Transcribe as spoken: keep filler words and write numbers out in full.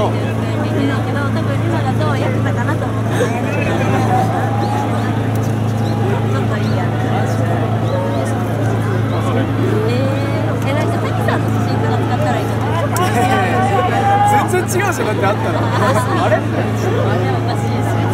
いてるって見てるけど、多分今だとヤクザかなと思ってね。ちょっといいやね。えー、え、なんかタキさんの写真とか使ったらいいじゃない。 全然違うじゃんだってあったらあれ？ あれおかしいな。